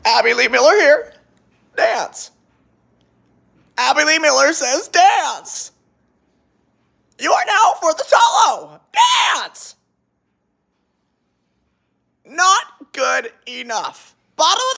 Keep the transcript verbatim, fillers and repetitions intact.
Abby Lee Miller here. Dance. Abby Lee Miller says dance. You are now for the solo. Dance. Not good enough. Bottom of